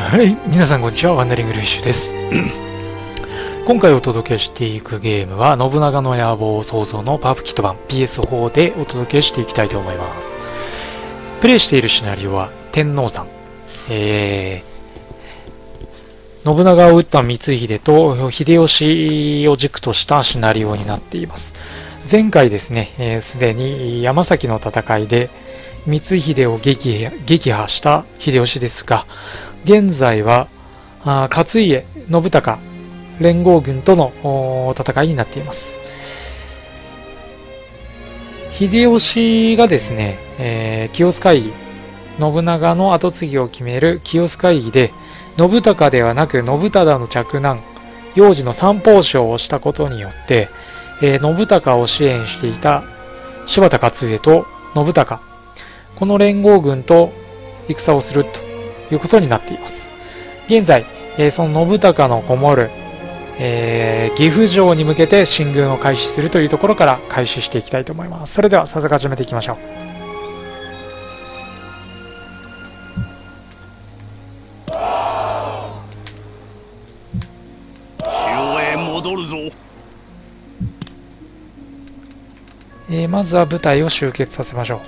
はい、皆さんこんにちは、ワンダリングルフィッシュです。今回お届けしていくゲームは、信長の野望創造のパーフキット版 PS4 でお届けしていきたいと思います。プレイしているシナリオは、天王山。信長を討った光秀と秀吉を軸としたシナリオになっています。前回ですね、すでに山崎の戦いで光秀を撃破した秀吉ですが、現在は勝家信孝連合軍との戦いになっています。秀吉がですね、清須会議、信長の跡継ぎを決める清須会議で、信孝ではなく信忠の嫡男幼児の三法省をしたことによって、信孝を支援していた柴田勝家と信孝、この連合軍と戦をするということになっています。現在、その信孝のこもる、岐阜城に向けて進軍を開始するというところから開始していきたいと思います。それでは早速始めていきましょう。 城へ戻るぞ。 まずは部隊を集結させましょう。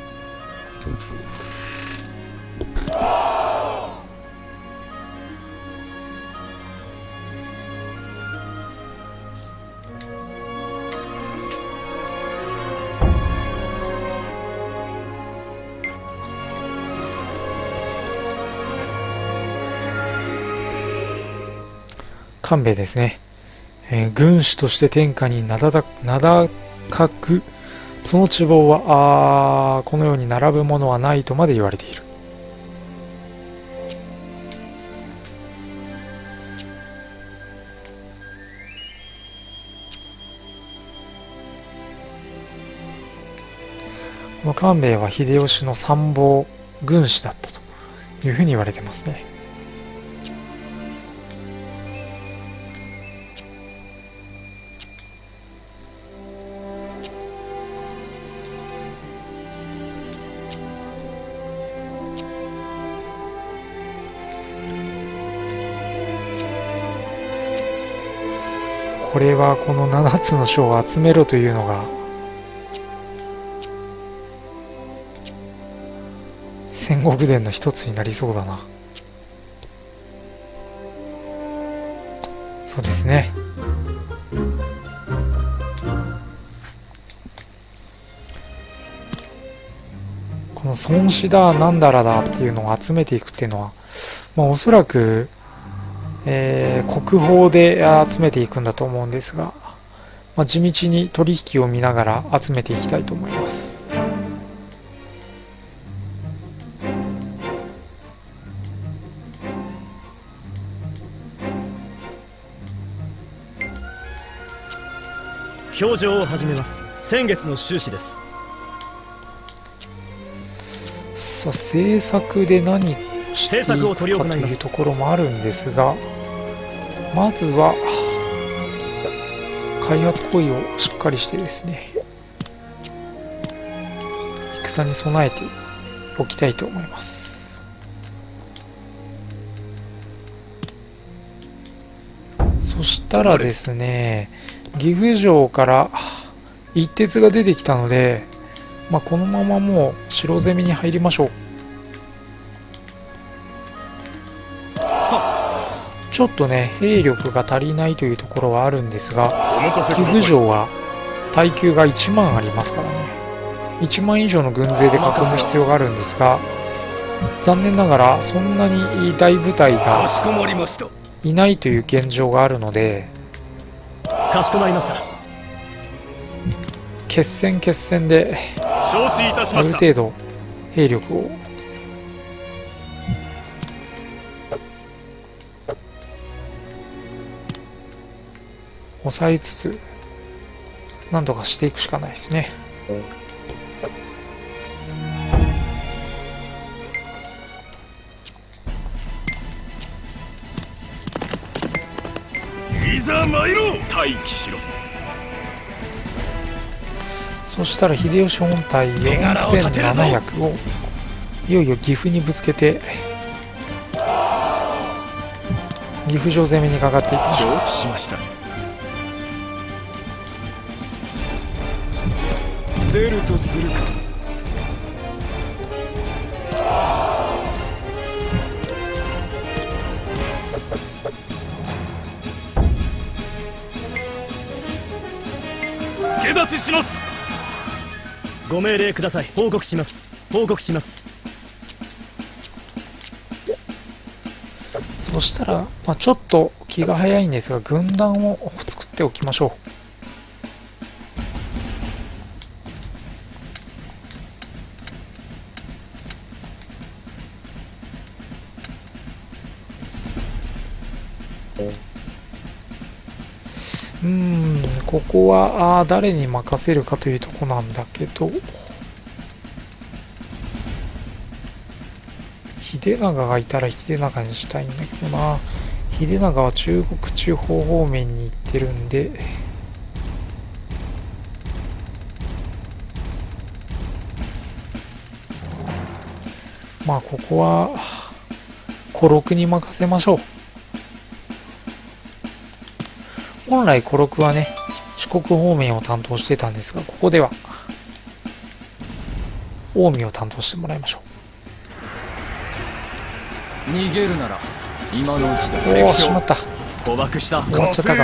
官兵衛ですね。軍師として天下に名高く、その地望はこのように並ぶものはないとまで言われている。この官兵衛は秀吉の参謀軍師だったというふうに言われてますね。これはこの7つの書を集めろというのが戦国伝の一つになりそうだな。そうですね。この孫子だなんだらだっていうのを集めていくっていうのは、おそらく国宝で集めていくんだと思うんですが、地道に取引を見ながら集めていきたいと思います。 表情を始めます。先月の収支です。 さあ、政策で何していくかというところもあるんですが、まずは開発行為をしっかりしてですね、戦に備えておきたいと思います。そしたらですね、岐阜城から一鉄が出てきたので、このままもう城攻めに入りましょう。ちょっとね、兵力が足りないというところはあるんですが、岐阜城は耐久が1万ありますからね。1万以上の軍勢で囲む必要があるんですが、残念ながらそんなに大部隊がいないという現状があるので、 かしこまりました。 決戦である程度兵力を抑えつつ何とかしていくしかないですね。 いざ参ろう。待機しろ。 そしたら秀吉本体4700をいよいよ岐阜にぶつけて岐阜城攻めにかかっていきましょう。 承知しました。出るとするか。助立ちします。 ご命令ください。報告します。報告します。 そしたら、ちょっと気が早いんですが、軍団を作っておきましょう。ここは誰に任せるかというとこなんだけど、秀長がいたら秀長にしたいんだけどな。秀長は中国地方方面に行ってるんで、ここは小六に任せましょう。本来小六はね、四国方面を担当してたんですが、ここでは近江を担当してもらいましょう。逃げるなら今のうちだ。 おお、しまった。 捕獲した。 終わっちゃったか。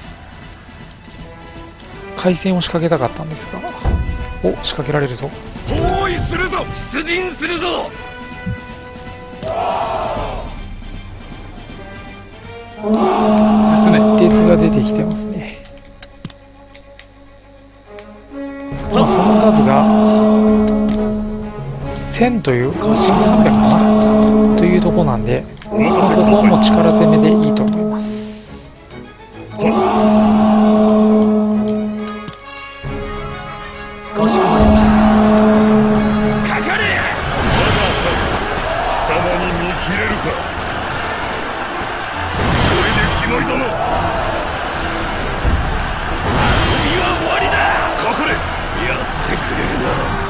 海戦を仕掛けたかったんですが、お、仕掛けられるぞ。 包囲するぞ。出陣するぞ。 進め。鉄が出てきてますね。その数が1000という300かなというとこなんで、ここはもう力攻めでいいと思います。 かしこまりました。 かかれ。貴様に見切れるか。これでキモリ殿、遊びは終わりだ。かかれ。やってくれるな。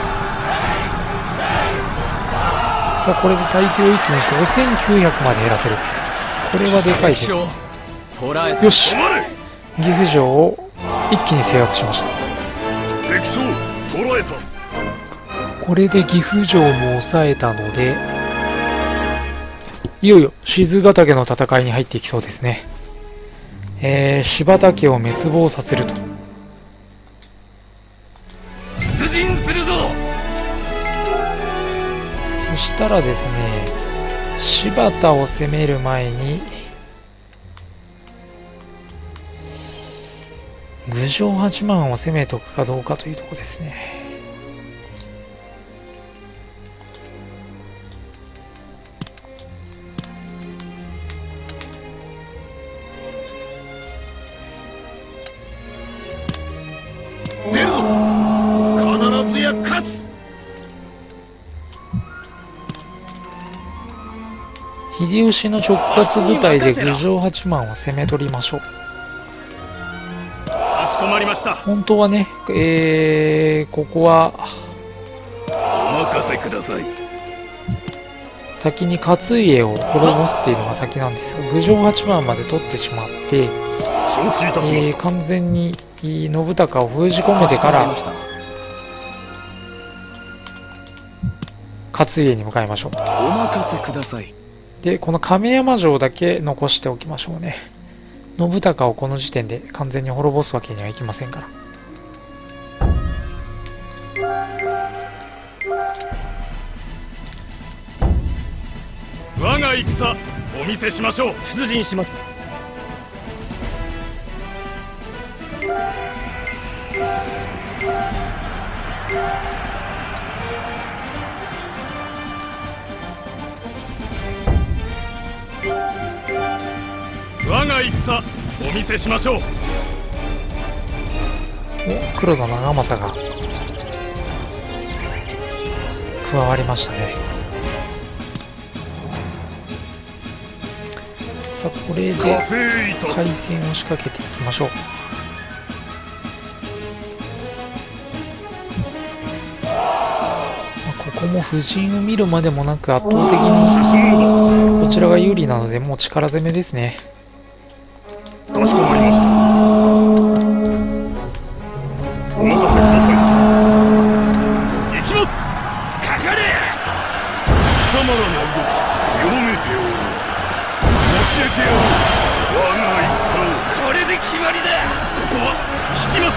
さあ、これで耐久を1にして5900まで減らせる。これはでかいです。よし、岐阜城を一気に制圧しました。 敵将捕らえた。 これで岐阜城も抑えたので、いよいよ静ヶ岳の戦いに入っていきそうですね。柴田家を滅亡させると。 出陣するぞ。 そしたらですね、柴田を攻める前に郡上八幡を攻めとくかどうかというところですね。 出るぞ。必ずや勝つ。 秀吉の直轄部隊で郡上八幡を攻め取りましょう。 かしこまりました。 本当はね、ここはお任せください。 先に勝家を滅ぼすっていうのが先なんですが、郡上八幡まで取ってしまって、 承知いたしました。 完全に信孝を封じ込めてから勝家に向かいましょう。 お任せください。 で、この亀山城だけ残しておきましょうね。信孝をこの時点で完全に滅ぼすわけにはいきませんから。 我が戦お見せしましょう。 出陣します。 我が戦お見せしましょう。 お、黒田長政が加わりましたね。さあ、これで海戦を仕掛けていきましょう。ここも布陣を見るまでもなく圧倒的にこちらが有利なので、もう力攻めですね。 しこまりました。お任せください。行きます。かかれ。貴様らの動き読めておる。教えてやろう。我が戦を。これで決まりだ。ここは引きます。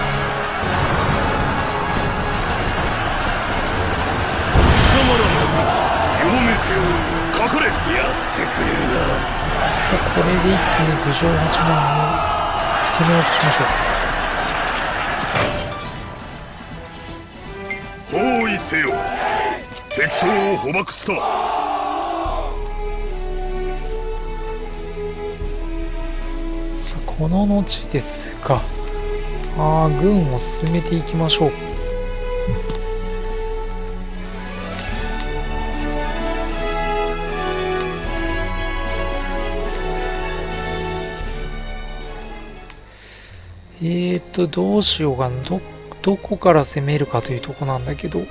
貴様らの動き読めておる。かかれ。やってくれるな。 さあ、これで一気に郡上八幡を攻め落としましょう。 包囲せよ。敵将を捕獲した。 さあ、この後ですが、軍を進めていきましょう。どうしようかな。どこから攻めるかというとこなんだけど、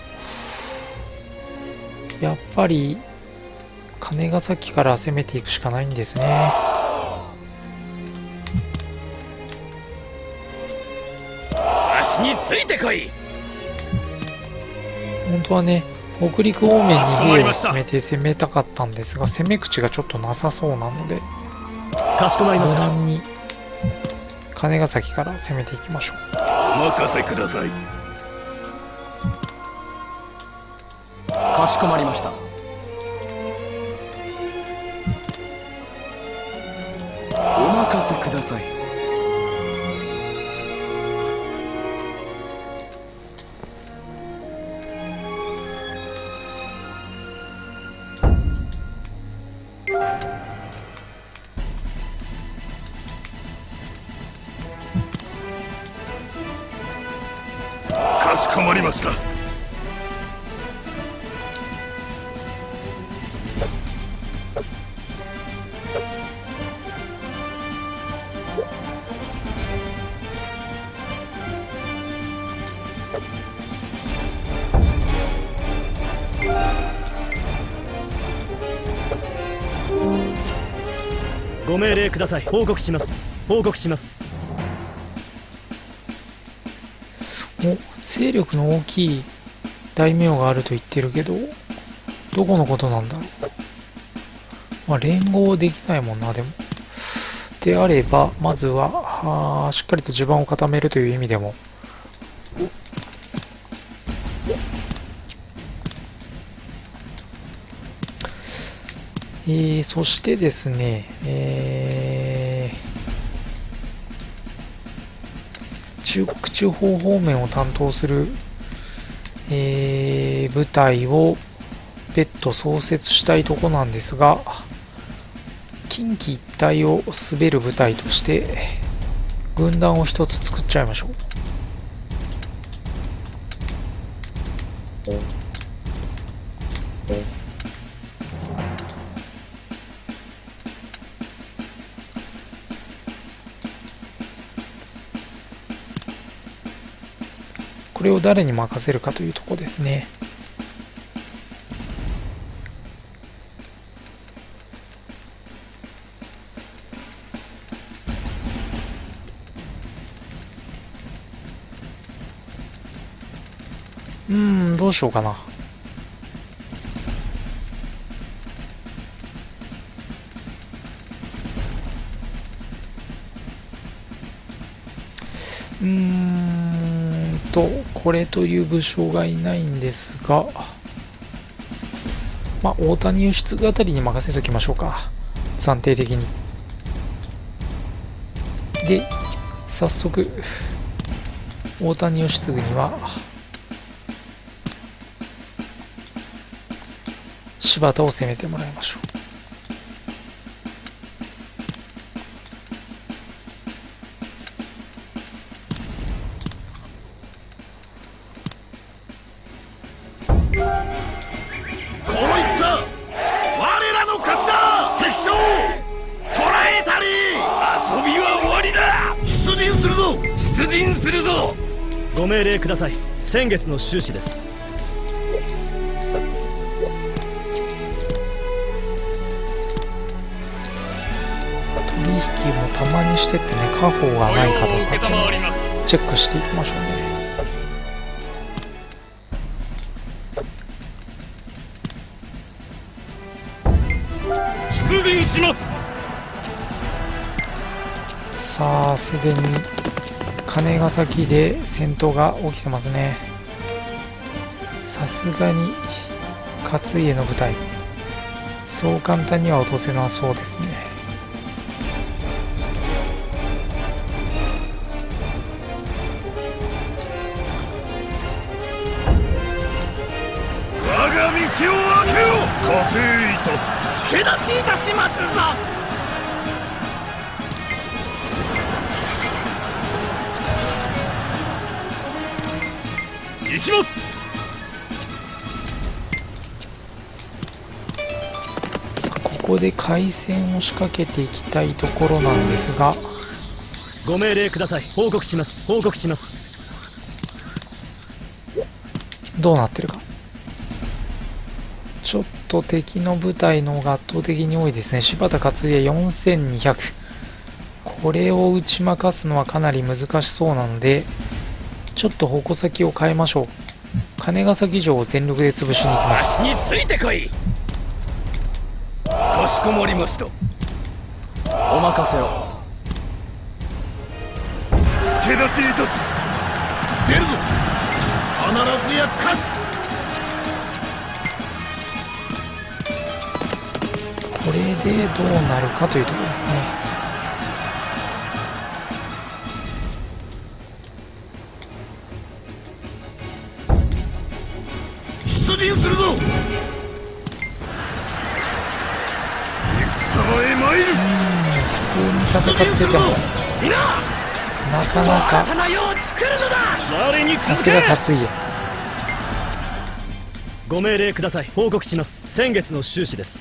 やっぱり金ヶ崎から攻めていくしかないんですね。 足についてこい。 本当はね、北陸方面に兵を進めて攻めたかったんですが、攻め口がちょっとなさそうなので、 かしこまりました。 無難に金ヶ崎から攻めていきましょう。 お任せください。 かしこまりました。お任せください。 かしこまりました。 ご命令ください。報告します。報告します。 勢力の大きい大名があると言ってるけど、どこのことなんだろう。連合できないもんな。でもであれば、まずはしっかりと地盤を固めるという意味でも、そしてですね、中国地方方面を担当する、部隊を別途創設したいとこなんですが、近畿一帯を滑る部隊として軍団を一つ作っちゃいましょう。これを誰に任せるかというところですね。どうしようかな。これという武将がいないんですが、大谷義継あたりに任せときましょうか。暫定的に。で、早速、大谷義継には、柴田を攻めてもらいましょう。 ご命令ください。先月の収支です。 と引もたまにしてってね、家宝がないかどうかっていうのを承ります。 チェックしていきましょうね。 出陣します。 さあ、すでに金ヶ崎で戦闘が起きてますね。さすがに勝家の部隊、そう簡単には落とせなそうですね。 我が道を開けよ。加勢いたす。助立ちいたしますぞ。行きます。 さあ、ここで海戦を仕掛けていきたいところなんですが、 ご命令ください。報告します。報告します。 どうなってるか。ちょっと敵の部隊の方が圧倒的に多いですね。柴田勝家4200。これを打ち負かすのはかなり難しそうなので、ちょっと矛先を変えましょう。金ヶ崎城を全力で潰しに行きます。 足についてこい。かしこまりました。 お任せを。 助立ちいたす。出るぞ。必ずや勝つ。 これでどうなるかというところですね。 出陣するぞ。戦場へ参る。 普通に戦っててもなかなか、さすが勝家。 ご命令ください。報告します。先月の収支です。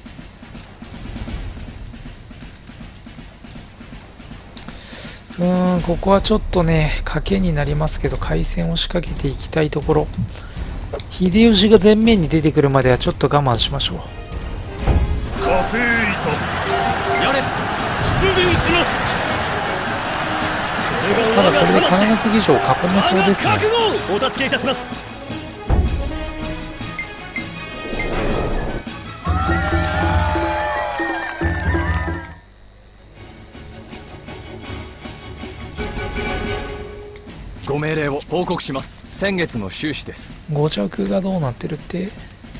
ここはちょっとね、賭けになりますけど、海戦を仕掛けていきたいところ。秀吉が前面に出てくるまではちょっと我慢しましょう。 加勢いたす。やれ。出陣します。 ただこれで金ヶ崎城を囲めそうですね。 覚悟。お助けいたします。 ご命令を報告します。先月の収支です。 5着がどうなってるって。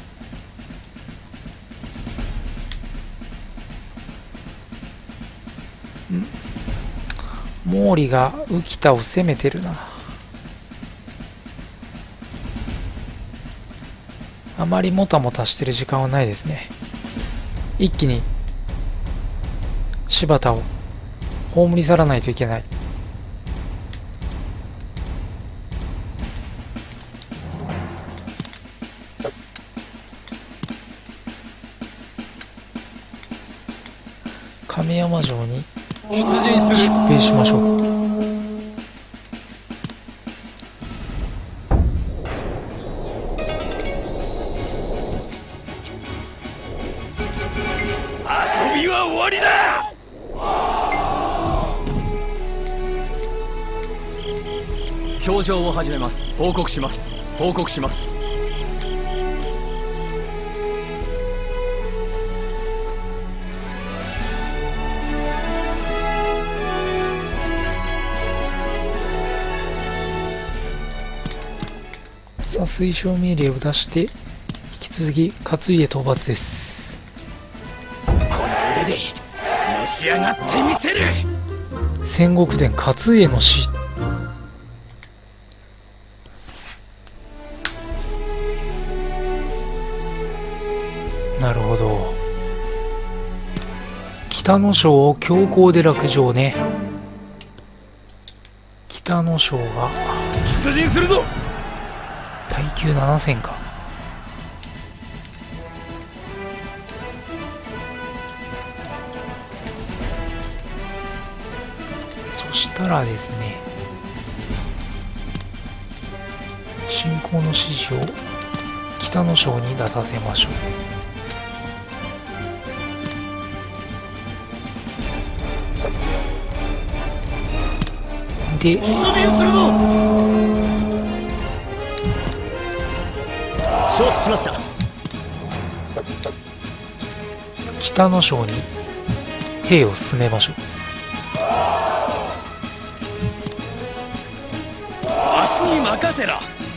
毛利が浮田を攻めてるな。あまりもたもたしてる時間はないですね。一気に柴田を葬り去らないといけない。亀山城に出陣する。 出兵しましょう。 遊びは終わりだ。 表情を始めます。報告します。報告します。 さあ、推奨命令を出して引き続き勝家討伐です。 この腕でのし上がってみせる。 戦国伝勝家の死。なるほど。北の将を強行で落城ね。北の将が出陣するぞ。 耐久7000か。そしたらですね、進行の指示を北の将に出させましょう。 で、 出陣するぞ。承知しました。 北の省に兵を進めましょう。 足に任せろ。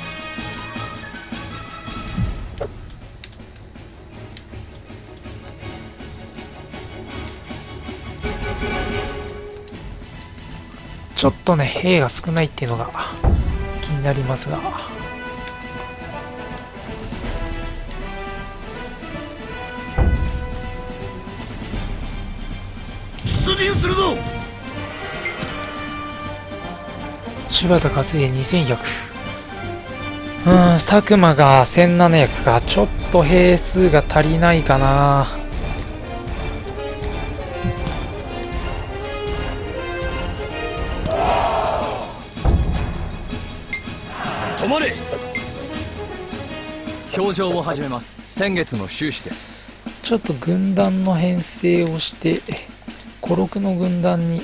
ちょっとね、兵が少ないっていうのが気になりますが、 出陣するぞ。 柴田勝家2100。佐久間が1700か。ちょっと兵数が足りないかな。 止まれ。表情を始めます。先月の収支です。 ちょっと軍団の編成をして、小六の軍団に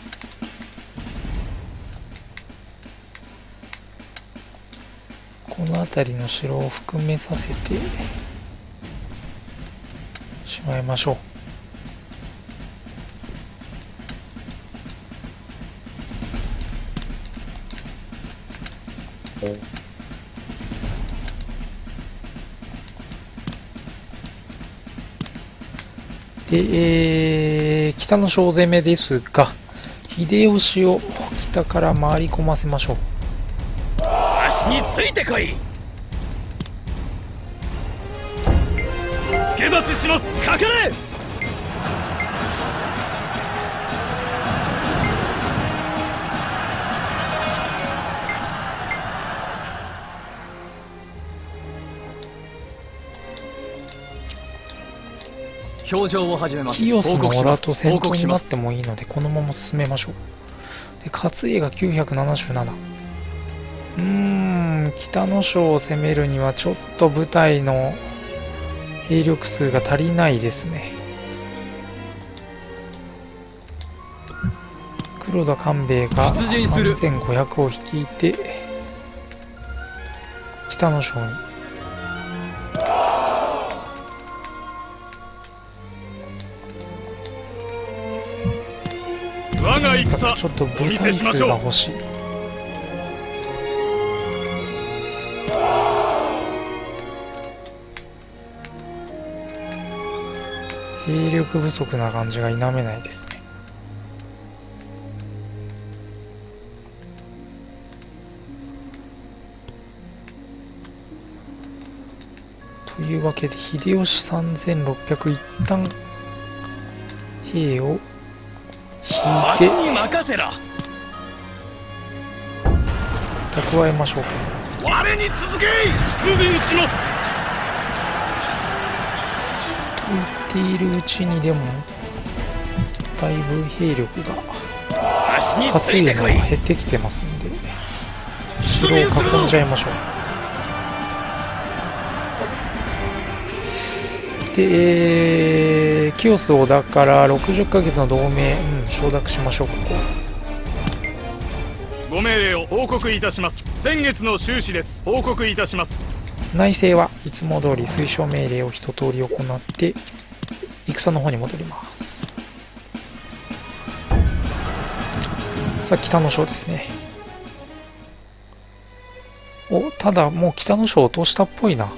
この辺りの城を含めさせてしまいましょう。で、北の小攻めですが、秀吉を北から回り込ませましょう。 足についてこい。 助立ちします。 かかれ。 表情を始めます。 キヨスの報告しオラますと戦闘報告しますになってもいいので、このまま進めましょう。で、勝家が977。北の省を攻めるにはちょっと部隊の兵力数が足りないですね。黒田官兵衛が出陣する 3500を率いて北の省に。 我が戦ちょっとお見部隊数せしましょう。 が欲しい。兵力不足な感じが否めないですね。というわけで秀吉3600、一旦兵を足引いてに任せろ。 蓄えましょう。 我に続け。出陣します。 と言っているうちにでもだいぶ兵力が足につ勝家のいてこい。 減ってきてますんで、城を囲んじゃいましょう。で、清須織田から60ヶ月の同盟、承諾しましょう。ここご命令を報告いたします。先月の収支です。報告いたします。 内政はいつも通り推奨命令を一通り行って戦の方に戻ります。さあ北の省ですね。ただもう北の省落としたっぽいな。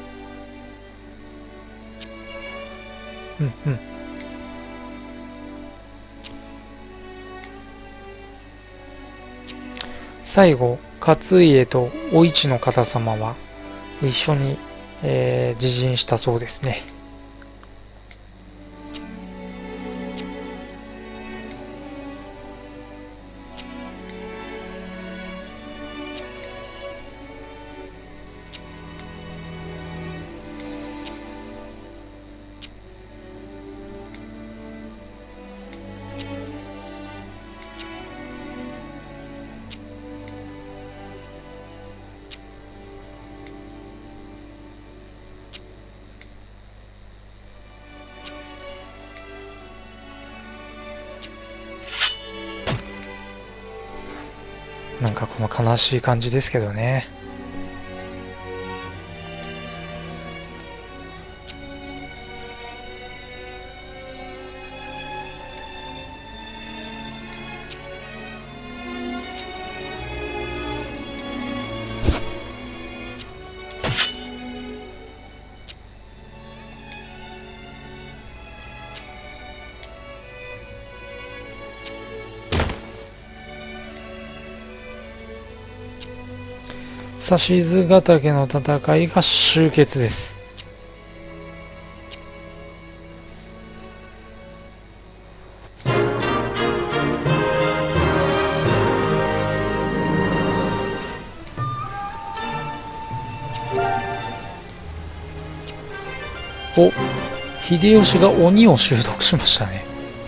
最後勝家とお市の方様は一緒に、自陣したそうですね。 なんかこの悲しい感じですけどね。指図ヶ岳の戦いが終結です。お、秀吉が鬼を習得しましたね。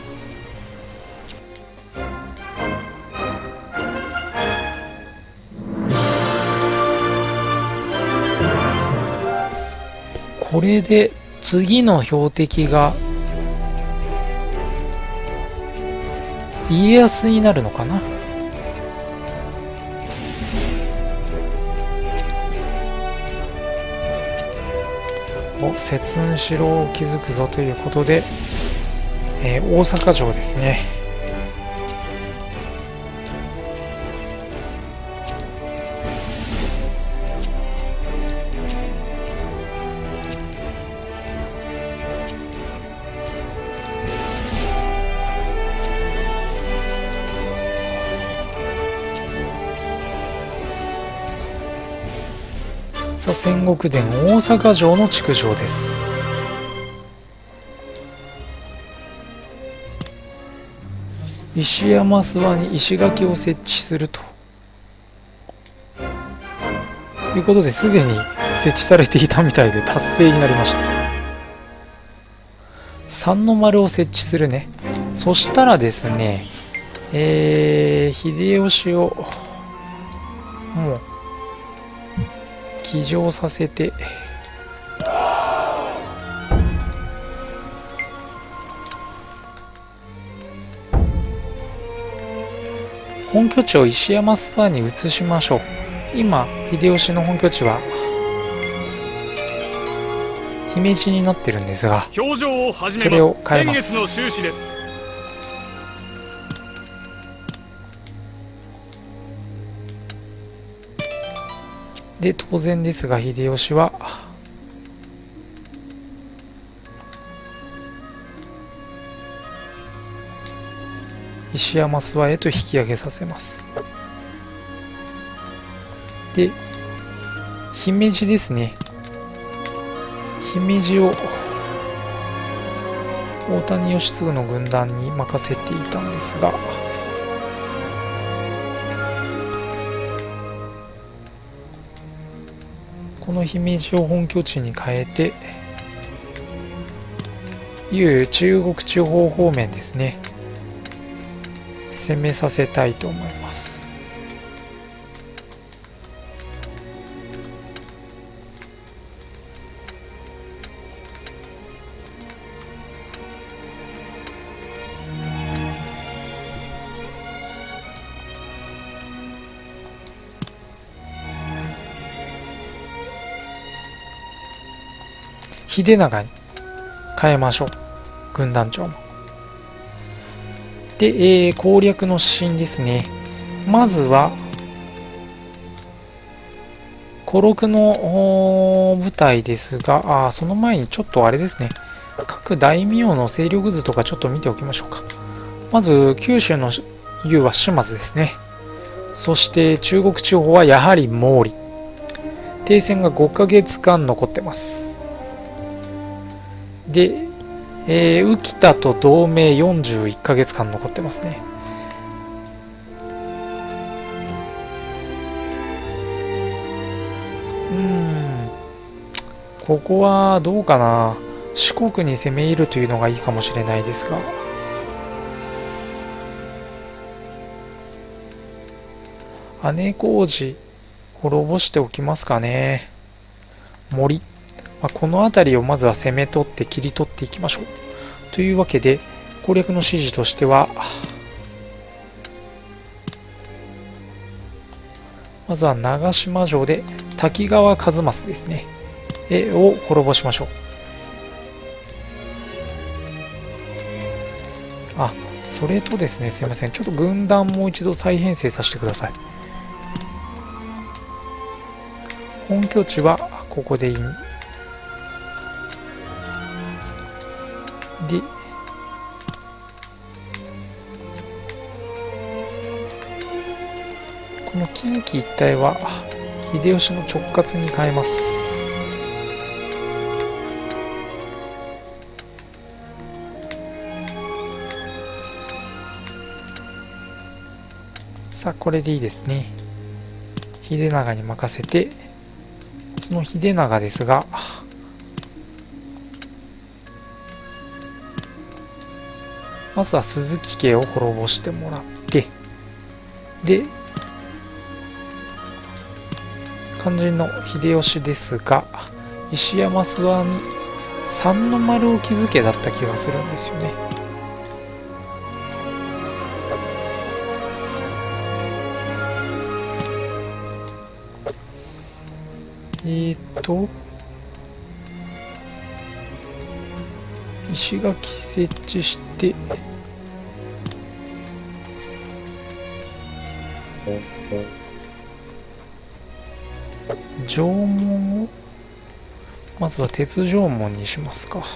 これで次の標的が家康になるのかな。お、摂津城を築くぞということで、大阪城ですね。さあ、戦国殿大阪城の築城です。石山諏訪に石垣を設置するということで、すでに設置されていたみたいで達成になりました。三の丸を設置するね。そしたらですね、秀吉をもう騎乗させて、本拠地を石山諏訪に移しましょう。今秀吉の本拠地は姫路になってるんですが、 表情を始めます。 それを変えます。 先月の収支です。 で、当然ですが秀吉は石山諏訪へと引き上げさせます。で、姫路ですね。姫路を大谷義継の軍団に任せていたんですが、この姫路を本拠地に変えて、中国地方方面ですね、攻めさせたいと思います。秀長に変えましょう、軍団長も。で、攻略の指針ですね。まずは小六の部隊ですが、その前にちょっとあれですね、各大名の勢力図とかちょっと見ておきましょうか。まず九州の雄は島津ですね。そして中国地方はやはり毛利。停戦が5ヶ月間残ってます。で、宇喜多と同盟41ヶ月間残ってますね。ここはどうかな。四国に攻め入るというのがいいかもしれないですが、姉小路滅ぼしておきますかね。森、この辺りをまずは攻め取って切り取っていきましょう。というわけで攻略の指示としては、 まずは長島城で滝川一益ですねを滅ぼしましょう。あ、それとですね、すいません、ちょっと軍団もう一度再編成させてください。本拠地はここでいい。で、この近畿一帯は秀吉の直轄に変えます。さあ、これでいいですね。秀長に任せて、その秀長ですが、まずは鈴木家を滅ぼしてもらって、で、肝心の秀吉ですが、石山諏訪に三の丸を築けだった気がするんですよね。石垣設置して、城門をまずは鉄城門にしますか。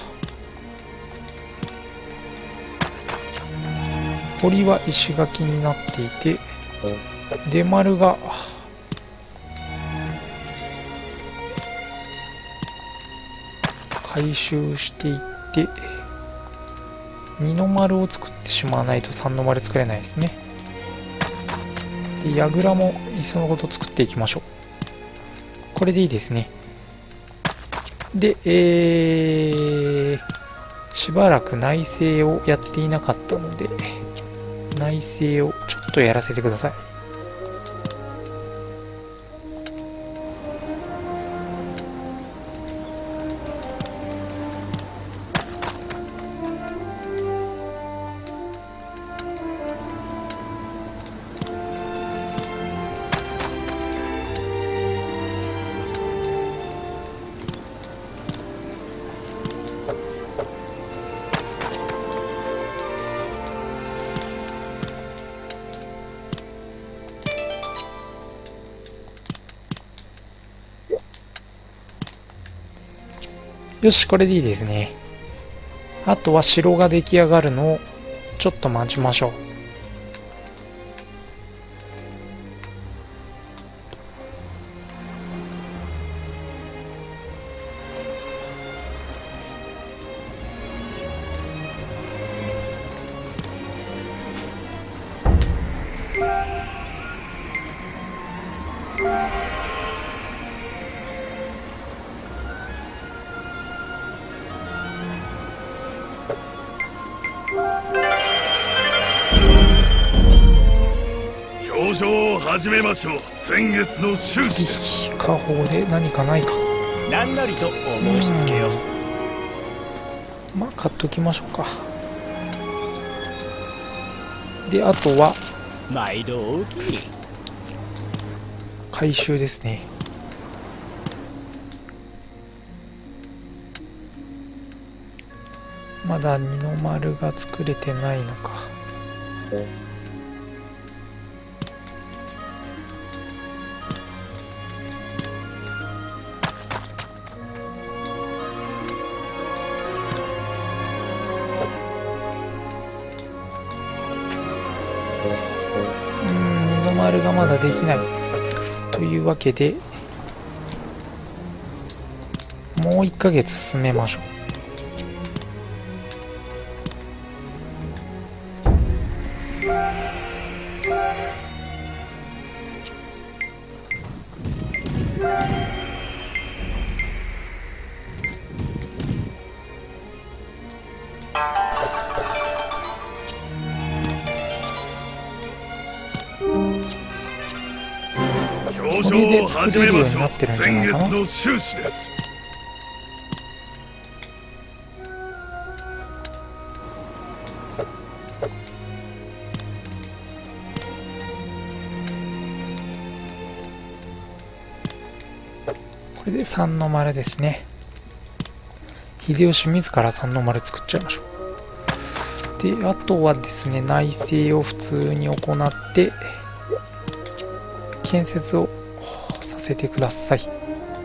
堀は石垣になっていて、出丸が回収していって、二の丸を作ってしまわないと三の丸作れないですね。で、櫓もいっそのこと作っていきましょう。これでいいですね。で、しばらく内政をやっていなかったので、内政をちょっとやらせてください。よし、これでいいですね。あとは城が出来上がるのをちょっと待ちましょう。 表情を始めましょう。先月の収支です。 家宝で何かないか。 何なりとお申し付けよ。 まあ買っときましょうか。で、あとは毎度大きい。 回収ですね。まだ二の丸が作れてないのか。二の丸がまだできないというわけで、もう1ヶ月進めましょう。 表情を始めましょう。先月の収支です。 れで三の丸ですね。秀吉自ら三の丸作っちゃいましょう。で、あとはですね、内政を普通に行って建設をさせてください。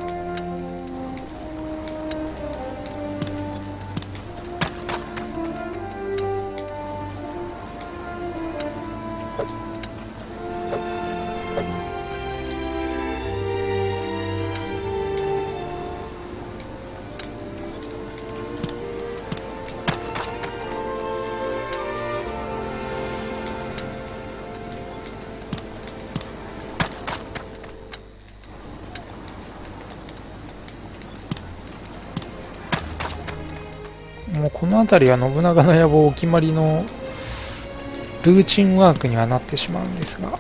もうこの辺りは信長の野望お決まりのルーチンワークにはなってしまうんですが、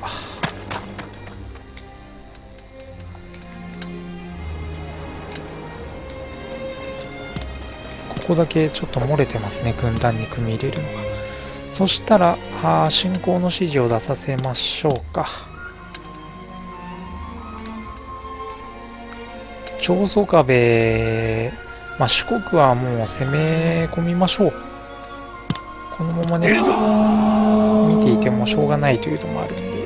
ここだけちょっと漏れてますね、軍団に組み入れるのが。そしたら進行の指示を出させましょうか。長宗我部、四国はもう攻め込みましょう。このままね、見ていてもしょうがないというのもあるんで。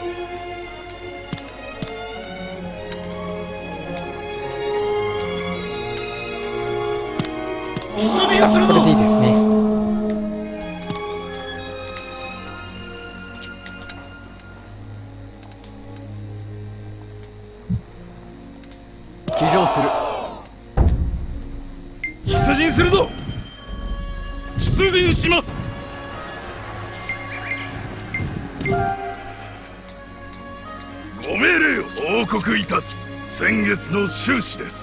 これでいいですね。 騎乗する。 出陣するぞ。出陣します。ご命令を報告いたす。先月の収支です。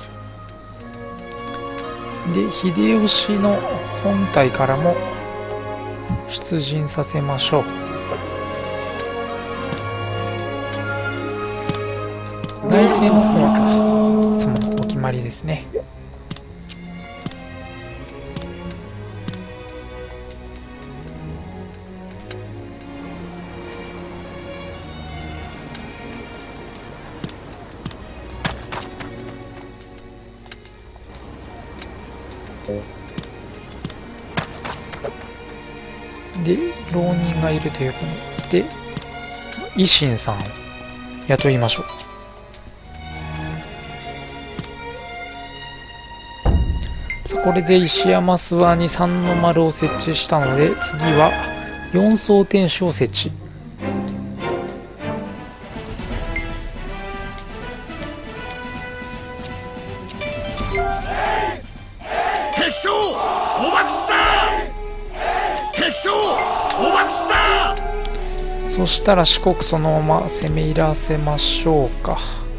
で、秀吉の本隊からも出陣させましょう。内戦の方はいつものお決まりですね。で、浪人がいるということで、維新さんを雇いましょう。さあ、これで石山諏訪に三の丸を設置したので、次は四層天守を設置。 敵将捕獲した。敵将捕獲した。 そしたら四国そのまま攻め入らせましょうか。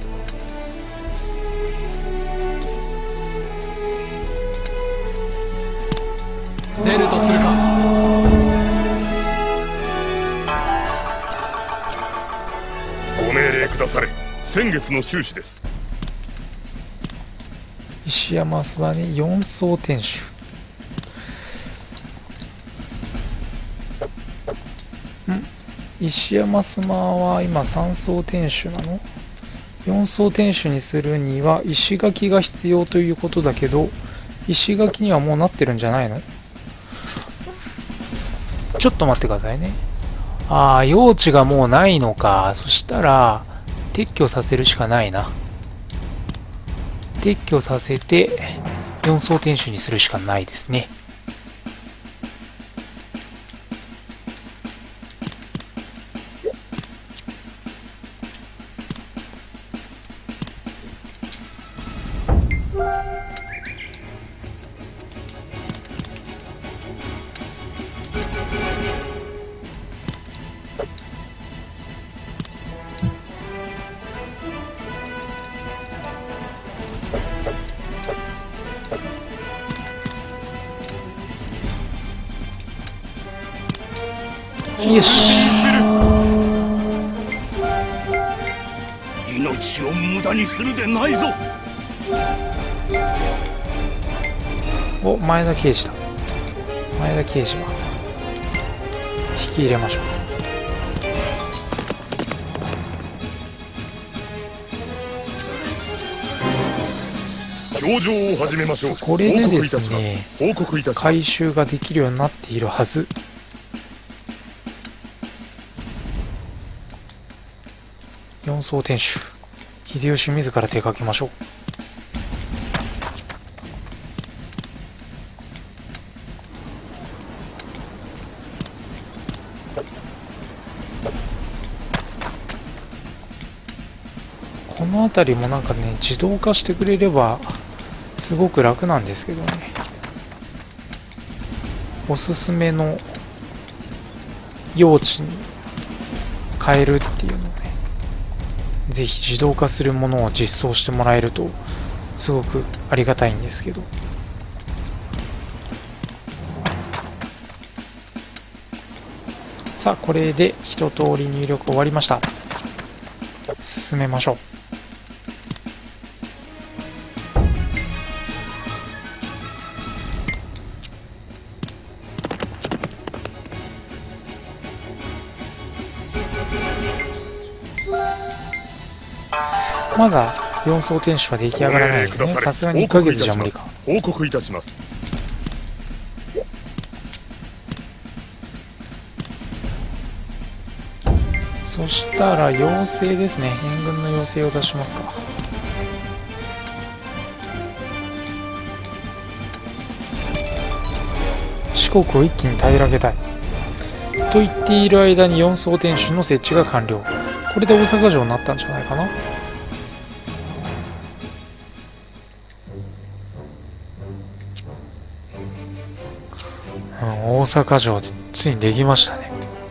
出るとするか。 ご命令くだされ。先月の収支です。 石山諏訪に四層天守。石山諏訪は今三層天守なの？四層天守にするには石垣が必要ということだけど、石垣にはもうなってるんじゃないの？ちょっと待ってくださいね。用地がもうないのか。そしたら撤去させるしかないな。撤去させて四層天守にするしかないですね。よし。 命を無駄にするでないぞ。 お、前田刑事だ。前田刑事は引き入れましょう。 表情を始めましょう。 これでですね、 報告いたします。 回収ができるようになっているはず。四層天守、秀吉自ら手掛けましょう。この辺りもなんかね、自動化してくれればすごく楽なんですけどね。おすすめの用地に変えるっていうのをね、ぜひ自動化するものを実装してもらえるとすごくありがたいんですけど。さあ、これで一通り入力終わりました。進めましょう。まだ4層天守は出来上がらないですね。さすがに1ヶ月じゃ無理か。 報告いたします。 そしたら要請ですね。援軍の要請を出しますか。四国を一気に平らげたいと言っている間に4層天守の設置が完了。これで大阪城になったんじゃないかな。大阪城ついにできましたね。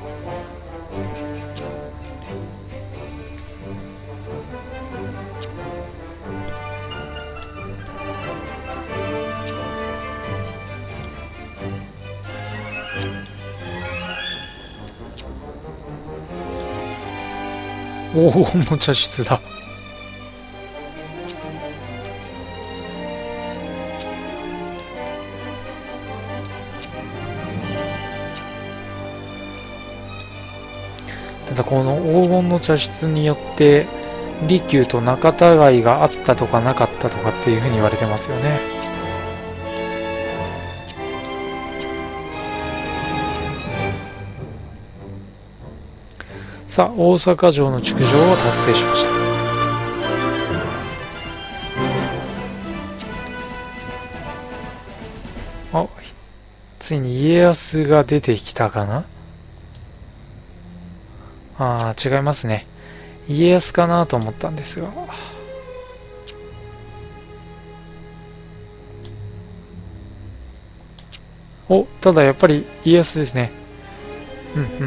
黄金の茶室だ。ただこの黄金の茶室によって利休と仲違いがあったとかなかったとかっていうふうに言われてますよね。さあ、大阪城の築城を達成しました。あ、ついに家康が出てきたかな。ああ、違いますね。家康かなと思ったんですが。お、ただやっぱり家康ですね。うんうんうんうん。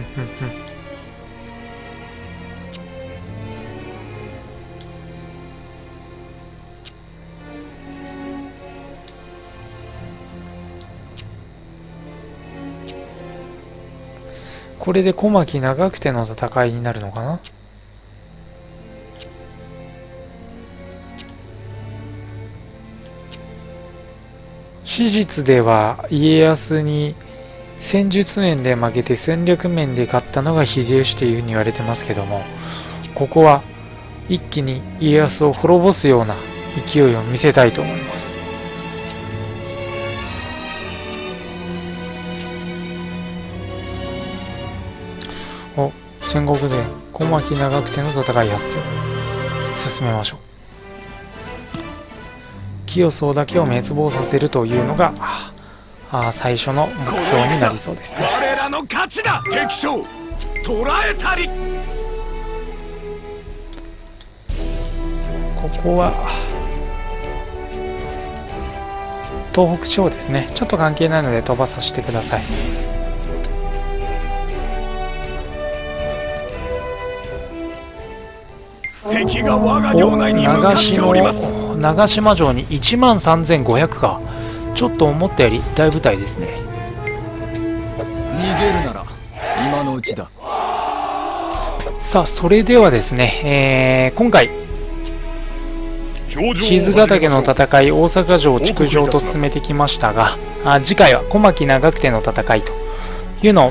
これで小牧長久手の戦いになるのかな。史実では家康に戦術面で負けて戦略面で勝ったのが秀吉というふうに言われてますけども、ここは一気に家康を滅ぼすような勢いを見せたいと思います。お、戦国で小牧長久手の戦い発生。進めましょう。清宗だけを滅亡させるというのが最初の目標になりそうですね。 我らの勝ちだ。敵将捕らえたり。 ここは東北地方ですね。ちょっと関係ないので飛ばさせてください。 敵が我が領内に向かっております。 長島城に13500か。ちょっと思ったより大部隊ですね。 逃げるなら今のうちだ。 さあ、それではですね、今回静ヶ岳の戦い、大阪城築城と進めてきましたが、次回は小牧長久手の戦いというのを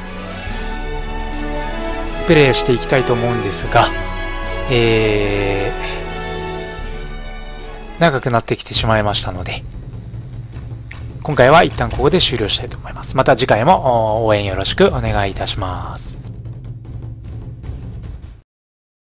プレイしていきたいと思うんですが、 長くなってきてしまいましたので、今回は一旦ここで終了したいと思います。また次回も応援よろしくお願いいたします。